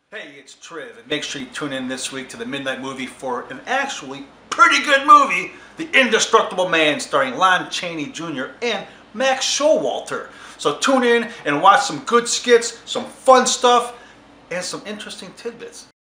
Hey, it's Triv, and make sure you tune in this week to the Midnight Movie for an actually pretty good movie, The Indestructible Man, starring Lon Chaney Jr. and Max Showalter. So tune in and watch some good skits, some fun stuff, and some interesting tidbits.